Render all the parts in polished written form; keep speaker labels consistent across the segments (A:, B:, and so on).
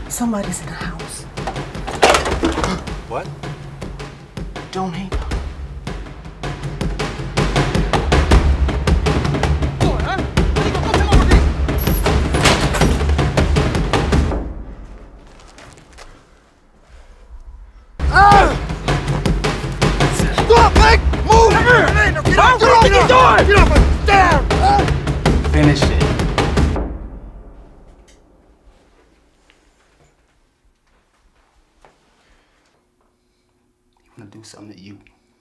A: Somebody's in the house.
B: What?
A: Don't hang up.
B: Stop, Hank! Move! Get off! Get off! Get off! Down!
C: Finish it. You wanna do something to you?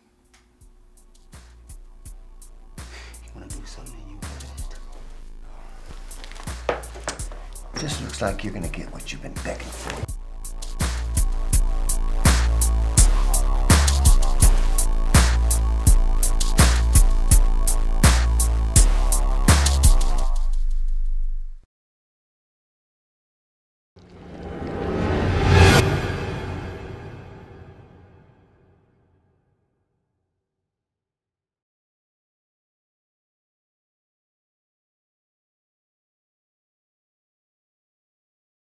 C: You wanna do something to you?
D: Just looks like you're gonna get what you've been begging for.